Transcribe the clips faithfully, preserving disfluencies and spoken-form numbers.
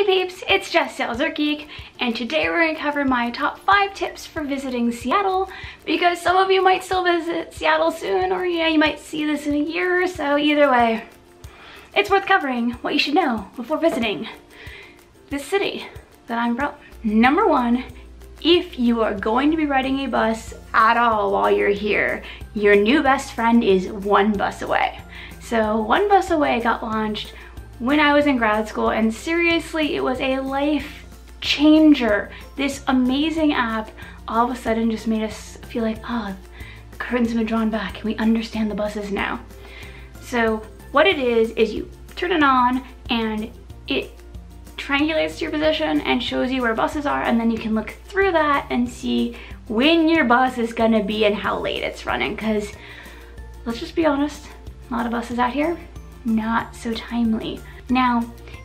peeps, it's Jess SalesRGeek, and today we're going to cover my top five tips for visiting Seattle, because some of you might still visit Seattle soon, or yeah, you might see this in a year or so. Either way, it's worth covering what you should know before visiting this city that I'm from. Number one, if you are going to be riding a bus at all while you're here, your new best friend is One Bus Away. So One Bus Away got launched when I was in grad school, and seriously, it was a life changer. This amazing app all of a sudden just made us feel like, oh, the curtains have been drawn back and we understand the buses now. So what it is, is you turn it on and it triangulates your position and shows you where buses are, and then you can look through that and see when your bus is gonna be and how late it's running, because let's just be honest, a lot of buses out here, not so timely. Now,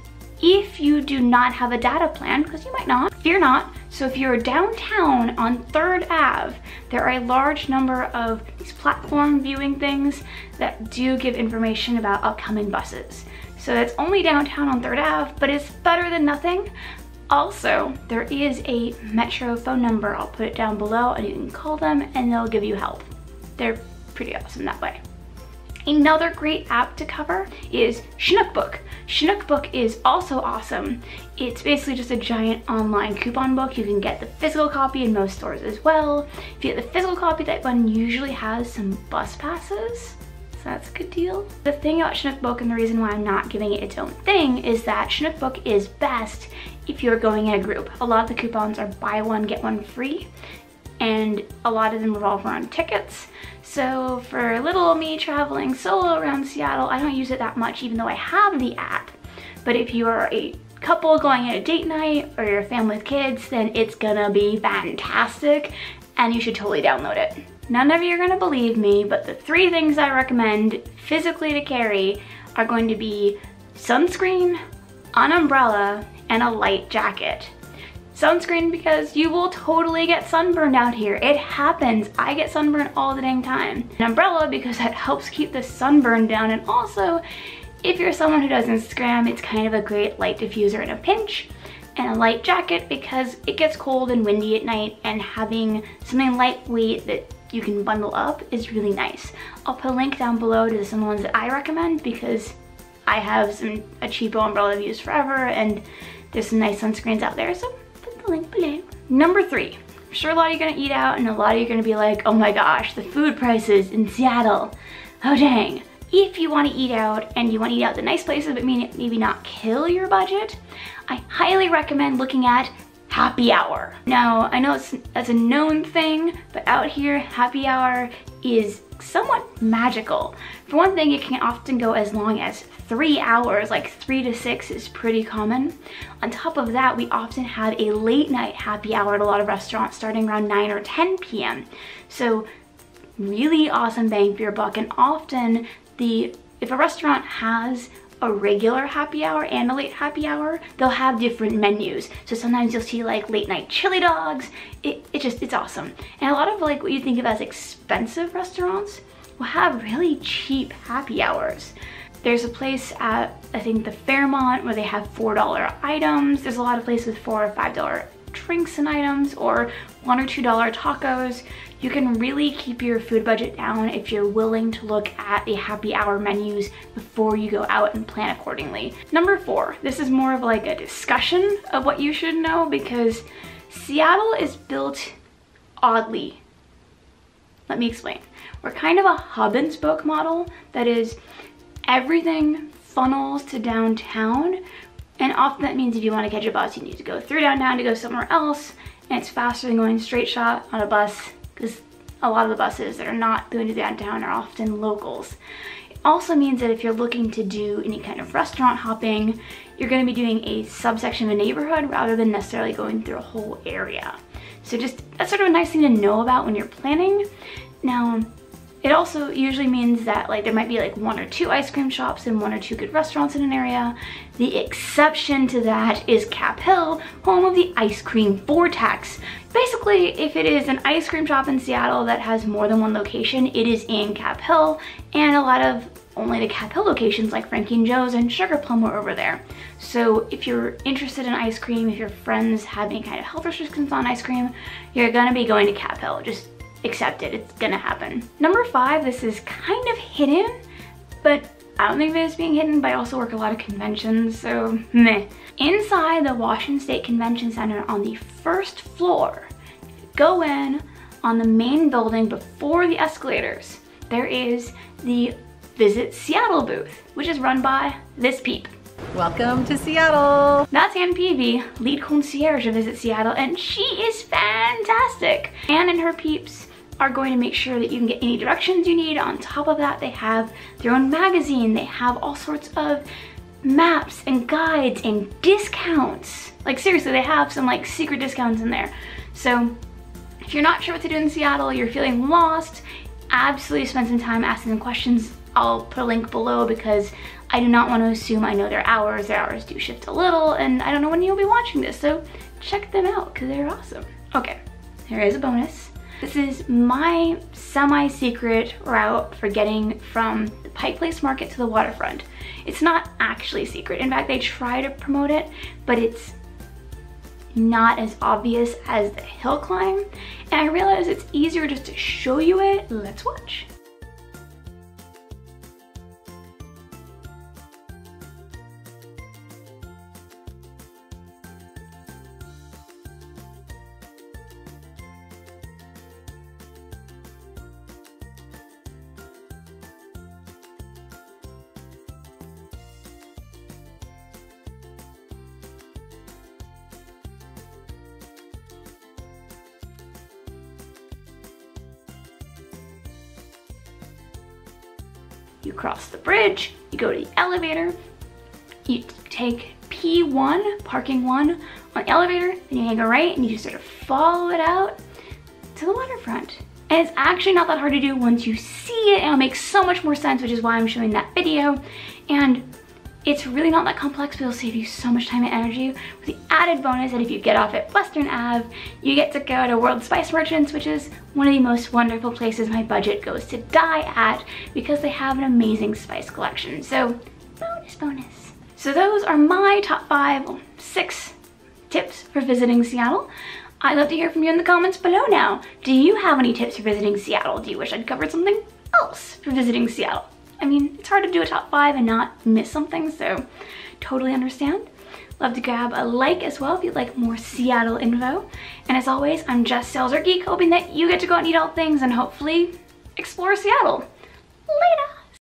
if you do not have a data plan, because you might not, fear not. So if you're downtown on third Avenue, there are a large number of these platform viewing things that do give information about upcoming buses. So it's only downtown on third Avenue, but it's better than nothing. Also, there is a Metro phone number. I'll put it down below and you can call them and they'll give you help. They're pretty awesome that way. Another great app to cover is Chinook. Chinook is also awesome. It's basically just a giant online coupon book. You can get the physical copy in most stores as well. If you get the physical copy, that one usually has some bus passes, so that's a good deal. The thing about Chinook and the reason why I'm not giving it its own thing is that Chinook is best if you're going in a group. A lot of the coupons are buy one, get one free, and a lot of them revolve around tickets. So for little me traveling solo around Seattle, I don't use it that much, even though I have the app. But if you are a couple going on a date night or you're a family with kids, then it's gonna be fantastic and you should totally download it. None of you are gonna believe me, but the three things I recommend physically to carry are going to be sunscreen, an umbrella, and a light jacket. Sunscreen because you will totally get sunburned out here. It happens. I get sunburned all the dang time. An umbrella because that helps keep the sunburn down, and also if you're someone who does Instagram, it's kind of a great light diffuser in a pinch. And a light jacket because it gets cold and windy at night, and having something lightweight that you can bundle up is really nice. I'll put a link down below to some ones that I recommend because I have some a cheapo umbrella I've used forever, and there's some nice sunscreens out there, so link below. Number three, I'm sure a lot of you are gonna eat out and a lot of you are gonna be like, oh my gosh, the food prices in Seattle, oh dang. If you wanna eat out and you wanna eat out the nice places but maybe not kill your budget, I highly recommend looking at happy hour. Now, I know it's, that's a known thing, but out here, happy hour is somewhat magical. For one thing, it can often go as long as three hours, like three to six is pretty common. On top of that, we often have a late night happy hour at a lot of restaurants starting around nine or ten p m So really awesome bang for your buck. And often the if a restaurant has a regular happy hour and a late happy hour, they'll have different menus. So sometimes you'll see like late night chili dogs. It, it just, it's awesome. And a lot of like what you think of as expensive restaurants will have really cheap happy hours. There's a place at, I think, the Fairmont where they have four dollar items. There's a lot of places with four or five dollar drinks and items, or one or two dollar tacos. You can really keep your food budget down if you're willing to look at a happy hour menus before you go out and plan accordingly. Number four, this is more of like a discussion of what you should know, because Seattle is built oddly. Let me explain. We're kind of a hub and spoke model, that is, everything funnels to downtown, and often that means if you want to catch a bus, you need to go through downtown to go somewhere else, and it's faster than going straight shot on a bus, because a lot of the buses that are not going to downtown are often locals. It also means that if you're looking to do any kind of restaurant hopping, you're going to be doing a subsection of a neighborhood rather than necessarily going through a whole area. So just, that's sort of a nice thing to know about when you're planning. Now, it also usually means that like there might be like one or two ice cream shops and one or two good restaurants in an area. The exception to that is Cap Hill, home of the ice cream vortex. Basically, if it is an ice cream shop in Seattle that has more than one location, it is in Cap Hill, and a lot of only the Cap Hill locations like Frankie and Joe's and Sugar Plum were over there. So if you're interested in ice cream, if your friends have any kind of health restrictions on ice cream, you're gonna be going to Cap Hill. Just accept it, it's gonna happen. Number five, this is kind of hidden, but I don't think that it's being hidden, but I also work a lot of conventions, so meh. Inside the Washington State Convention Center on the first floor, go in on the main building before the escalators, there is the Visit Seattle booth, which is run by this peep. Welcome to Seattle. That's Ann Peavy, lead concierge of Visit Seattle, and she is fantastic. Ann and her peeps are going to make sure that you can get any directions you need. On top of that, they have their own magazine. They have all sorts of maps and guides and discounts. Like seriously, they have some like secret discounts in there. So if you're not sure what to do in Seattle, you're feeling lost, absolutely spend some time asking them questions. I'll put a link below because I do not want to assume I know their hours. Their hours do shift a little, and I don't know when you'll be watching this, so check them out because they're awesome. Okay, there is a bonus. This is my semi-secret route for getting from the Pike Place Market to the waterfront. It's not actually secret. In fact, they try to promote it, but it's not as obvious as the hill climb. And I realize it's easier just to show you it. Let's watch. You cross the bridge, you go to the elevator, you take P one, parking one on the elevator, then you hang a right and you just sort of follow it out to the waterfront. And it's actually not that hard to do once you see it, and it'll make so much more sense, which is why I'm showing that video. And it's really not that complex, but it'll save you so much time and energy, with the added bonus that if you get off at Western Avenue, you get to go to World Spice Merchants, which is one of the most wonderful places my budget goes to die at because they have an amazing spice collection. So bonus, bonus. So those are my top five, well, six tips for visiting Seattle. I'd love to hear from you in the comments below now. Do you have any tips for visiting Seattle? Do you wish I'd covered something else for visiting Seattle? I mean, it's hard to do a top five and not miss something, so totally understand. Love to grab a like as well if you'd like more Seattle info. And as always, I'm Jess Sales or Geek, hoping that you get to go out and eat all things and hopefully explore Seattle. Later!